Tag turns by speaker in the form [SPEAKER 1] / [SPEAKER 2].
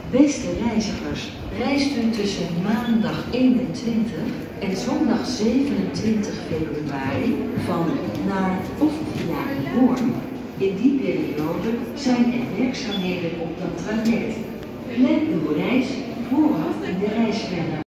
[SPEAKER 1] Beste reizigers, reist u tussen maandag 21 en zondag 27 februari van, naar of via Hoorn. In die periode zijn er werkzaamheden op dat traject. Plan uw reis vooraf in de reisplanner.